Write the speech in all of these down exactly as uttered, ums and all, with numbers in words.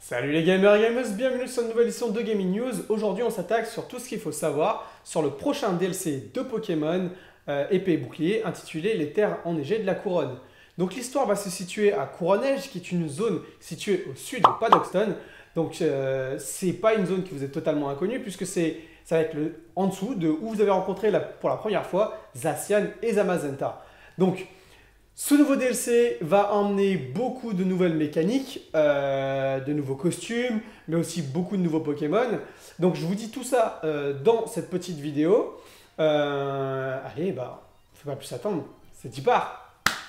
Salut les gamers et gamers, bienvenue sur une nouvelle édition de Gaming News. Aujourd'hui on s'attaque sur tout ce qu'il faut savoir sur le prochain D L C de Pokémon euh, épée et bouclier intitulé Les Terres enneigées de la Couronne. Donc l'histoire va se situer à Couronneige qui est une zone située au sud de Paddockstone. Donc euh, c'est pas une zone qui vous est totalement inconnue puisque c'est ça va être le, en dessous de où vous avez rencontré la, pour la première fois Zacian et Zamazenta. Donc ce nouveau D L C va emmener beaucoup de nouvelles mécaniques, euh, de nouveaux costumes, mais aussi beaucoup de nouveaux Pokémon. Donc je vous dis tout ça euh, dans cette petite vidéo. Euh, allez, bah, on ne fait pas plus attendre, c'est y part.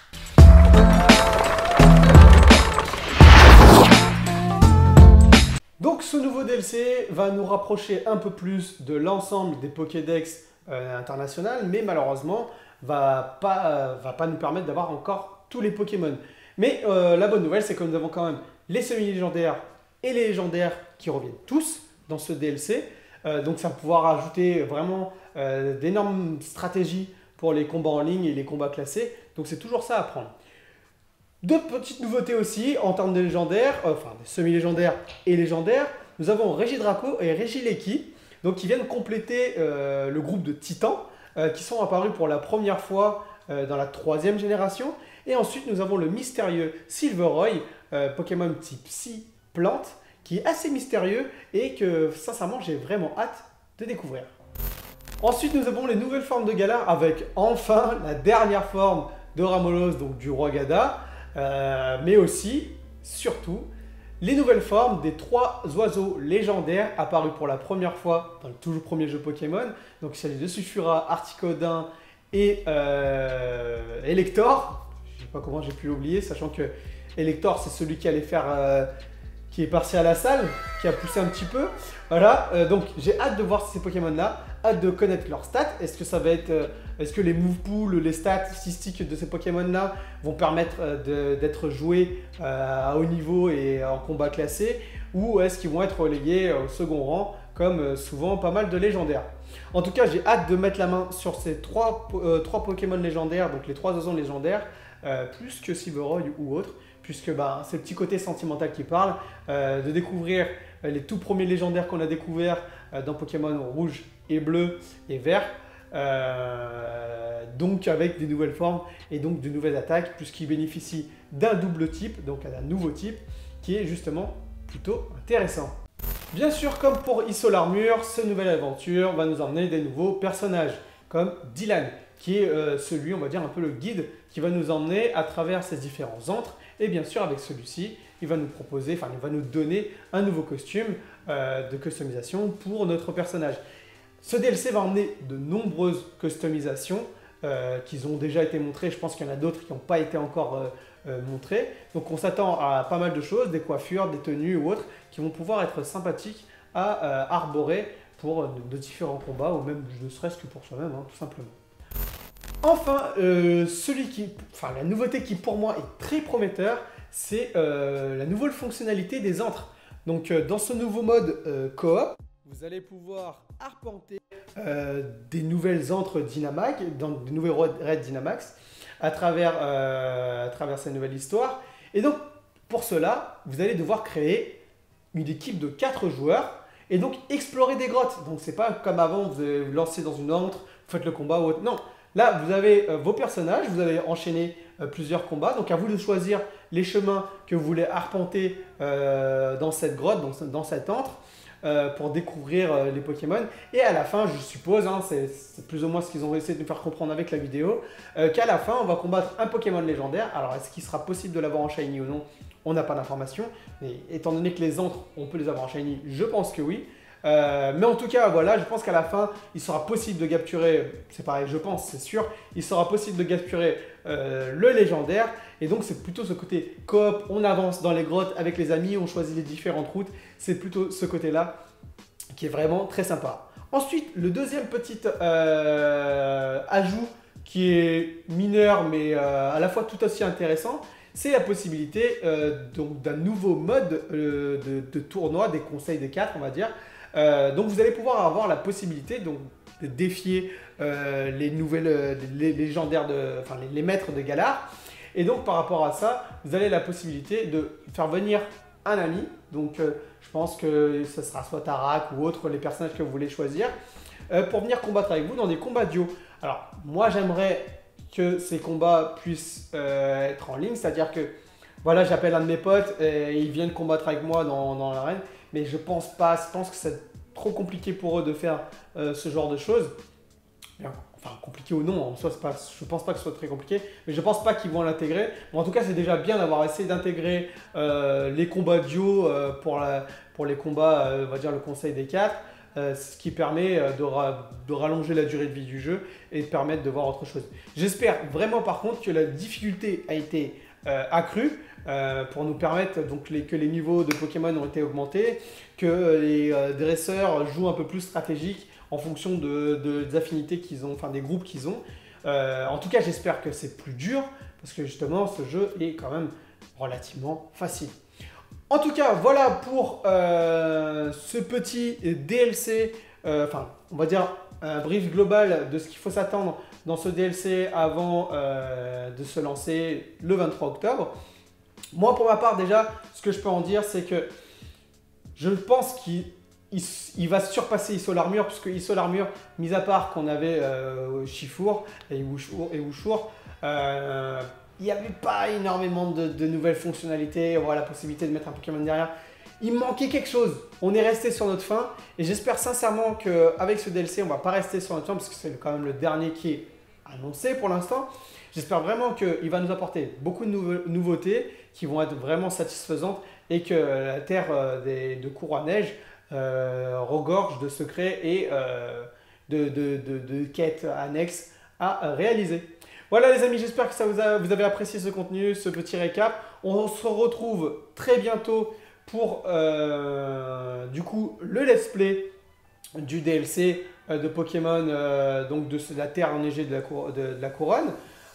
Donc ce nouveau D L C va nous rapprocher un peu plus de l'ensemble des Pokédex euh, internationales, mais malheureusement, va pas, euh, va pas nous permettre d'avoir encore tous les Pokémon. Mais euh, la bonne nouvelle, c'est que nous avons quand même les semi-légendaires et les légendaires qui reviennent tous dans ce D L C. Euh, donc ça va pouvoir ajouter vraiment euh, d'énormes stratégies pour les combats en ligne et les combats classés. Donc c'est toujours ça à prendre. Deux petites nouveautés aussi en termes de légendaires, euh, enfin des semi-légendaires et légendaires. Nous avons Regidrago et Regieleki, donc qui viennent compléter euh, le groupe de Titans. Euh, qui sont apparus pour la première fois euh, dans la troisième génération. Et ensuite, nous avons le mystérieux Silveroy, euh, Pokémon type Psy-Plante, qui est assez mystérieux et que, sincèrement, j'ai vraiment hâte de découvrir. Ensuite, nous avons les nouvelles formes de Galar avec enfin la dernière forme de Ramolos, donc du roi Gada, euh, mais aussi, surtout, les nouvelles formes des trois oiseaux légendaires apparus pour la première fois dans le toujours premier jeu Pokémon. Donc il s'agit de Sulfura, Articodin et euh, Elector. Je ne sais pas comment j'ai pu l'oublier, sachant que Elector c'est celui qui allait faire, euh, qui est parti à la salle, qui a poussé un petit peu. Voilà, euh, donc j'ai hâte de voir ces Pokémon-là, hâte de connaître leurs stats. Est-ce que ça va être, euh, est-ce que les move pools, les statistiques de ces Pokémon-là vont permettre euh, d'être joués euh, à haut niveau et en combat classé, ou est-ce qu'ils vont être relégués au second rang, comme euh, souvent pas mal de légendaires. En tout cas, j'ai hâte de mettre la main sur ces trois, euh, trois Pokémon légendaires, donc les trois oiseaux légendaires, euh, plus que Silveroy ou autre, puisque bah, c'est le petit côté sentimental qui parle, euh, de découvrir euh, les tout premiers légendaires qu'on a découverts euh, dans Pokémon rouge et bleu et vert, euh, donc avec des nouvelles formes et donc de nouvelles attaques, puisqu'ils bénéficient d'un double type, donc d'un nouveau type, qui est justement plutôt intéressant. Bien sûr, comme pour Iso l'Armure, cette nouvelle aventure va nous emmener des nouveaux personnages, comme Dylan, qui est euh, celui, on va dire, un peu le guide, qui va nous emmener à travers ces différents antres. Et bien sûr, avec celui-ci, il va nous proposer, enfin, il va nous donner un nouveau costume euh, de customisation pour notre personnage. Ce D L C va emmener de nombreuses customisations euh, qui ont déjà été montrées. Je pense qu'il y en a d'autres qui n'ont pas été encore euh, euh, montrées. Donc on s'attend à pas mal de choses, des coiffures, des tenues ou autres, qui vont pouvoir être sympathiques à euh, arborer pour de, de différents combats, ou même ne serait-ce que pour soi-même, hein, tout simplement. Enfin, euh, celui qui, enfin, la nouveauté qui pour moi est très prometteur, c'est euh, la nouvelle fonctionnalité des antres. Donc euh, dans ce nouveau mode euh, coop, vous allez pouvoir arpenter euh, des nouvelles antres Dynamax, dans des nouvelles raids Dynamax, à travers, euh, à travers cette nouvelle histoire. Et donc, pour cela, vous allez devoir créer une équipe de quatre joueurs et donc explorer des grottes. Donc, c'est pas comme avant, vous allez vous lancer dans une antre, vous faites le combat ou autre. Non, là, vous avez euh, vos personnages, vous allez enchaîner euh, plusieurs combats. Donc, à vous de choisir les chemins que vous voulez arpenter euh, dans cette grotte, dans, dans cette antre. Euh, pour découvrir euh, les Pokémon. Et à la fin, je suppose, hein, c'est plus ou moins ce qu'ils ont essayé de nous faire comprendre avec la vidéo, euh, qu'à la fin, on va combattre un Pokémon légendaire. Alors, est-ce qu'il sera possible de l'avoir en Shiny ou non? On n'a pas d'informations. Mais étant donné que les antres, on peut les avoir en Shiny, je pense que oui. Euh, mais en tout cas, voilà, je pense qu'à la fin, il sera possible de capturer, c'est pareil, je pense, c'est sûr, il sera possible de capturer euh, le légendaire. Et donc, c'est plutôt ce côté coop, on avance dans les grottes avec les amis, on choisit les différentes routes. C'est plutôt ce côté-là qui est vraiment très sympa. Ensuite, le deuxième petit euh, ajout qui est mineur, mais euh, à la fois tout aussi intéressant, c'est la possibilité euh, d'un nouveau mode euh, de, de tournoi, des conseils des quatre, on va dire. Euh, donc, vous allez pouvoir avoir la possibilité donc, de défier euh, les nouvelles les légendaires, de, enfin les, les maîtres de Galar. Et donc, par rapport à ça, vous avez la possibilité de faire venir un ami. Donc euh, je pense que ce sera soit Tarak ou autre, les personnages que vous voulez choisir, euh, pour venir combattre avec vous dans des combats duo. Alors moi j'aimerais que ces combats puissent euh, être en ligne, c'est-à-dire que voilà, j'appelle un de mes potes et ils viennent combattre avec moi dans, dans l'arène, mais je pense pas, je pense que c'est trop compliqué pour eux de faire euh, ce genre de choses. Bien, enfin, compliqué ou non, en soi, pas, je ne pense pas que ce soit très compliqué, mais je ne pense pas qu'ils vont l'intégrer. Bon, en tout cas, c'est déjà bien d'avoir essayé d'intégrer euh, les combats duo euh, pour, la, pour les combats, euh, on va dire le conseil des quatre, euh, ce qui permet euh, de, ra de rallonger la durée de vie du jeu et de permettre de voir autre chose. J'espère vraiment par contre que la difficulté a été euh, accrue. Euh, pour nous permettre donc, les, que les niveaux de Pokémon ont été augmentés, que les euh, dresseurs jouent un peu plus stratégique en fonction de, de, des affinités qu'ils ont, enfin des groupes qu'ils ont. Euh, en tout cas, j'espère que c'est plus dur, parce que justement, ce jeu est quand même relativement facile. En tout cas, voilà pour euh, ce petit D L C, euh, enfin, on va dire un brief global de ce qu'il faut s'attendre dans ce D L C avant euh, de se lancer le vingt-trois octobre. Moi, pour ma part, déjà, ce que je peux en dire, c'est que je pense qu'il il, il va surpasser Isol Armure, puisque Isol Armure, mis à part qu'on avait euh, Chifour et Wushour, et Wushour, euh, il n'y avait pas énormément de, de nouvelles fonctionnalités, voilà, la possibilité de mettre un Pokémon derrière. Il manquait quelque chose. On est resté sur notre faim, et j'espère sincèrement qu'avec ce D L C, on ne va pas rester sur notre faim, parce que c'est quand même le dernier qui est annoncé pour l'instant. J'espère vraiment qu'il va nous apporter beaucoup de nouve nouveautés qui vont être vraiment satisfaisantes et que la terre euh, des, de cours à neige euh, regorge de secrets et euh, de, de, de, de quêtes annexes à réaliser. Voilà les amis, j'espère que ça vous, a, vous avez apprécié ce contenu, ce petit récap. On se retrouve très bientôt pour euh, du coup le let's play du D L C euh, de Pokémon, euh, donc de, de la terre enneigée de la, cour, de, de la couronne.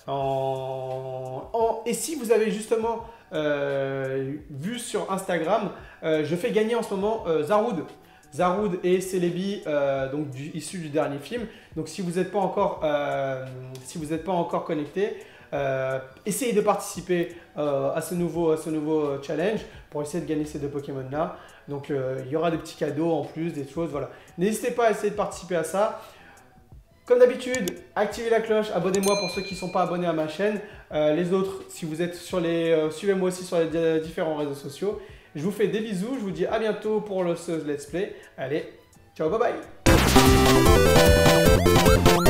En, en, et si vous avez justement euh, vu sur Instagram, euh, je fais gagner en ce moment euh, Zarude. Zarude et Celebi, euh, donc du, issus du dernier film. Donc si vous n'êtes pas encore, euh, si vous n'êtes pas encore connecté, euh, essayez de participer euh, à ce nouveau, à ce nouveau challenge pour essayer de gagner ces deux Pokémon là. Donc euh, il y aura des petits cadeaux en plus, des choses, voilà. N'hésitez pas à essayer de participer à ça. Comme d'habitude, activez la cloche, abonnez-moi pour ceux qui ne sont pas abonnés à ma chaîne. Euh, les autres, si vous êtes sur les... Euh, suivez-moi aussi sur les euh, différents réseaux sociaux. Je vous fais des bisous, je vous dis à bientôt pour le ce let's play. Allez, ciao, bye bye.